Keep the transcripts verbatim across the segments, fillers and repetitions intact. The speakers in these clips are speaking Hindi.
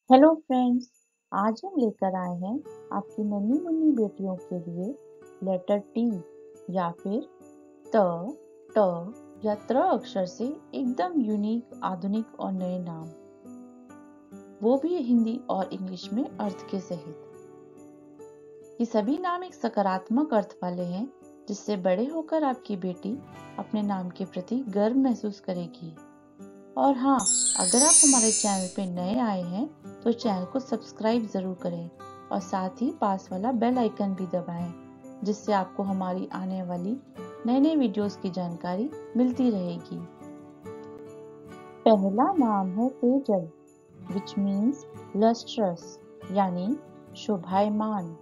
Hello friends. आज हम लेकर आए हैं आपकी नन्ही मुन्नी बेटियों के लिए लेटर टी या फिर त, ट या त्र अक्षर से एकदम यूनिक, आधुनिक और नए नाम, वो भी हिंदी और इंग्लिश में अर्थ के सहित। ये सभी नाम एक सकारात्मक अर्थ वाले हैं, जिससे बड़े होकर आपकी बेटी अपने नाम के प्रति गर्व महसूस करेगी। और हाँ, अगर आप हमारे चैनल पे नए आए हैं तो चैनल को सब्सक्राइब जरूर करें और साथ ही पास वाला बेल आइकन भी दबाएं, जिससे आपको हमारी आने वाली नए नए वीडियोस की जानकारी मिलती रहेगी। पहला नाम है तेजल, विच मीन्स लस्ट्रस, यानी शोभायमान।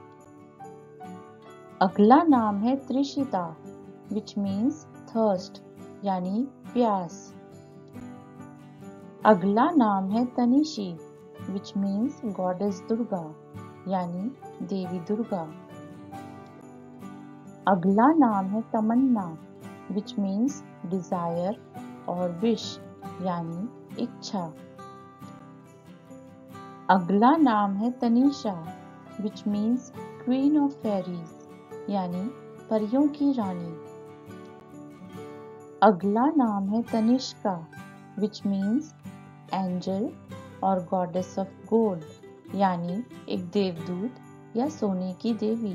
अगला नाम है त्रिशिता, विच मीन्स थर्स्ट, यानी प्यास। अगला नाम है Tanishi, which means goddess Durga, यानी देवी दुर्गा। अगला नाम है तमन्ना, विच मीन्स डिजायर और विश, यानी इच्छा। अगला नाम है Tanisha, which means queen of fairies, यानी परियों की रानी। अगला नाम है तनिष्का, विच मीन्स एंजल और गॉडेस ऑफ गोल्ड, यानी एक देवदूत या सोने की देवी।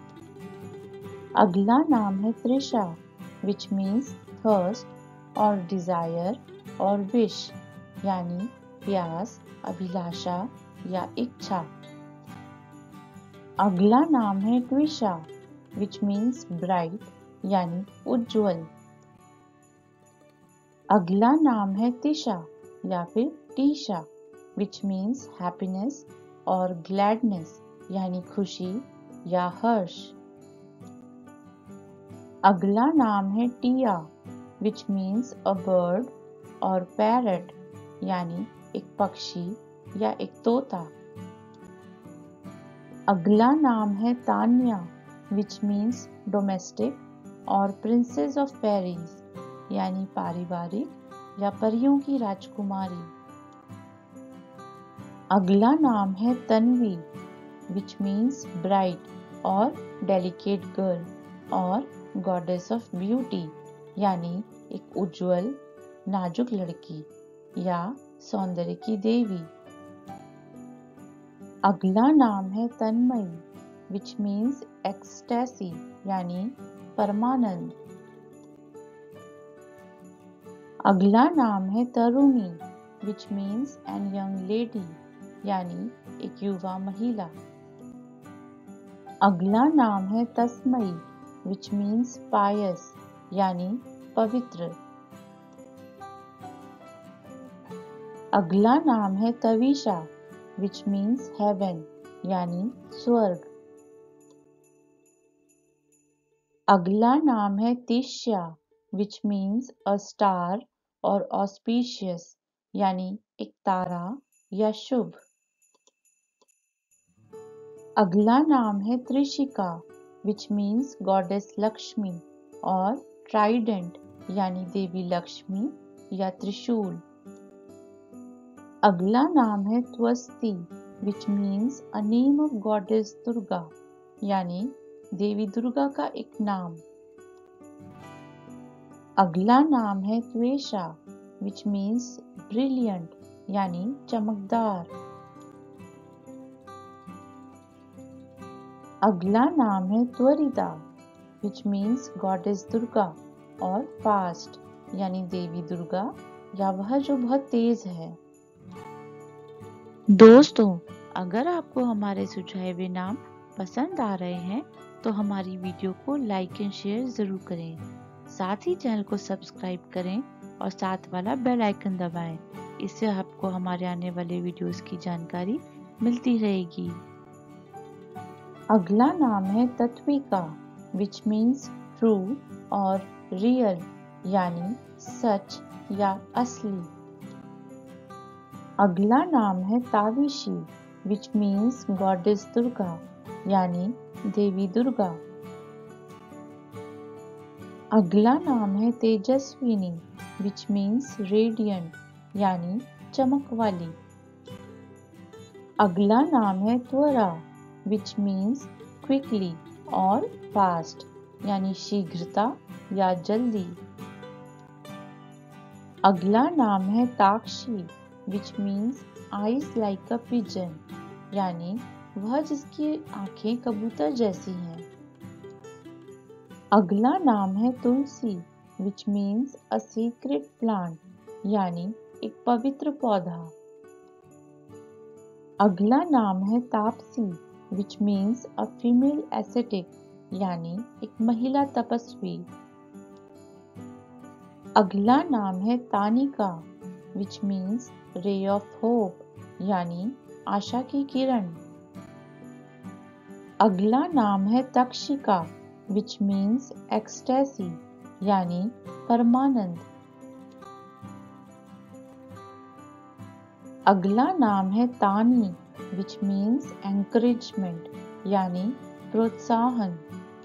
अगला नाम है त्रिशा, विच मीन्स थर्स्ट और डिजायर और विश, यानी प्यास, अभिलाषा या इच्छा। अगला नाम है ट्विशा, विच मीन्स ब्राइट, यानी उज्जवल। अगला नाम है तिशा या फिर टीशा, विच मीन्स हैप्पीनेस और ग्लैडनेस, यानी खुशी या हर्ष। अगला नाम है Tia, which means a bird और पैरट, यानी एक पक्षी या एक तोता। अगला नाम है तान्या, विच मीन्स डोमेस्टिक और प्रिंसेस ऑफ फेरीज, यानी पारिवारिक या परियों की राजकुमारी। अगला नाम है तन्वी, विच मीन्स ब्राइट और डेलिकेट गर्ल और गॉडेस ऑफ ब्यूटी, यानी एक उज्जवल, नाजुक लड़की या सौंदर्य की देवी। अगला नाम है तन्मयी, विच मीन्स एक्सटेसी, यानी परमानंद। अगला नाम है Taruni, which means an young lady, यानी एक युवा महिला। अगला नाम है तस्मई, विच मीन्स पायस, यानी पवित्र। अगला नाम है तविशा, विच मीन्स हेवन, यानी स्वर्ग। अगला नाम है Tishya, which means a star और ऑस्पिशियस, यानी एक तारा या शुभ। अगला नाम है Trishika, which means goddess Lakshmi और ट्राइडेंट, यानी देवी लक्ष्मी या त्रिशूल। अगला नाम है Tvasti, which means a name of goddess Durga, यानी देवी दुर्गा का एक नाम। अगला नाम है त्वेषा, विच मीन्स ब्रिलियंट, यानी चमकदार। अगला नाम है Twarita, which means goddess Durga और फास्ट, यानी देवी दुर्गा या वह जो बहुत तेज है। दोस्तों, अगर आपको हमारे सुझाए हुए नाम पसंद आ रहे हैं तो हमारी वीडियो को लाइक एंड शेयर जरूर करें। साथ ही चैनल को सब्सक्राइब करें और साथ वाला बेल आइकन दबाएं। इससे आपको हमारे आने वाले वीडियोस की जानकारी मिलती रहेगी। अगला नाम है तत्विका, विच मीन्स ट्रू और रियल, यानी सच या असली। अगला नाम है Tavishi, which means goddess Durga, यानी देवी दुर्गा। अगला नाम है तेजस्विनी, विच मीन्स रेडियंट, यानी चमक वाली। अगला नाम है त्वरा, विच मीन्स क्विकली और फास्ट, यानी शीघ्रता या जल्दी। अगला नाम है Takshi, which means eyes like a pigeon, यानी वह जिसकी आंखें कबूतर जैसी हैं। अगला नाम है Tulsi, which means a secret plant, यानी एक पवित्र पौधा। अगला नाम है Tapasi, which means a female ascetic, यानी एक महिला तपस्वी। अगला नाम है Tanika, which means ray of hope, यानी आशा की किरण। अगला नाम है तक्षिका, विच मीन्स एक्सटेसी, यानी परमानंद। अगला नाम है तानी, विच मीन्स एंकरेजमेंट, यानी प्रोत्साहन।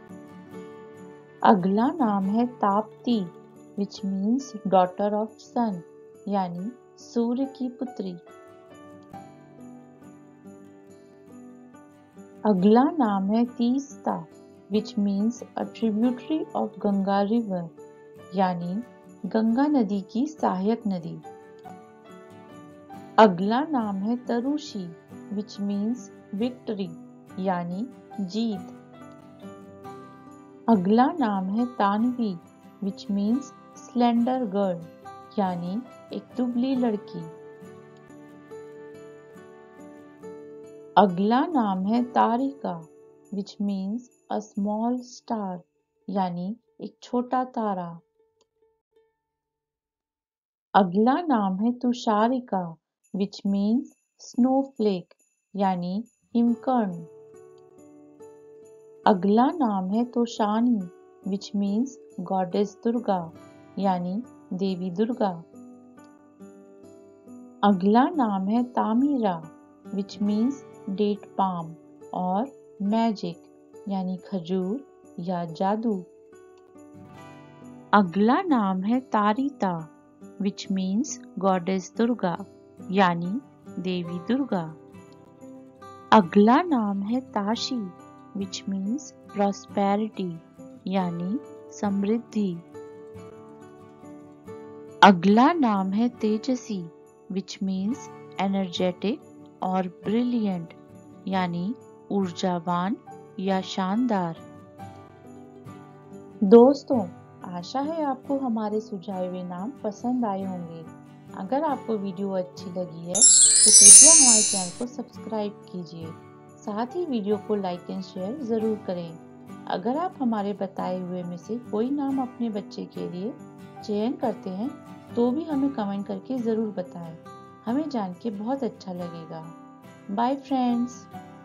अगला नाम है Tapti, which means daughter of sun, यानी सूर्य की पुत्री। अगला नाम है Teesta, which means a tributary of Ganga river, यानी गंगा नदी की सहायक नदी। अगला नाम है तरुषी, विच मीन्स विक्ट्री, यानी जीत। अगला नाम है Tanvi, which means slender girl, यानी एक दुबली लड़की। अगला नाम है Tarika, which means a small star, यानी एक छोटा तारा। अगला नाम है तुषारिका, विच मीन्स स्नोफ्लेक, यानी हिमकर्ण। अगला नाम है Toshani, which means goddess Durga, यानी देवी दुर्गा। अगला नाम है Tamira, which means date palm और मैजिक, यानी खजूर या जादू। अगला नाम है Tarita, which means goddess Durga, यानी देवी दुर्गा। अगला नाम है ताशी, विच मीन्स प्रॉस्पेरिटी, यानी समृद्धि। अगला नाम है तेजसी, विच मीन्स एनर्जेटिक और ब्रिलियंट, यानी ऊर्जावान या शानदार। दोस्तों, आशा है आपको हमारे सुझाए हुए नाम पसंद आए होंगे। अगर आपको वीडियो अच्छी लगी है तो कृपया हमारे चैनल को सब्सक्राइब कीजिए। साथ ही वीडियो को लाइक एंड शेयर ज़रूर करें। अगर आप हमारे बताए हुए में से कोई नाम अपने बच्चे के लिए चयन करते हैं तो भी हमें कमेंट करके ज़रूर बताएं। हमें जान के बहुत अच्छा लगेगा। Bye friends.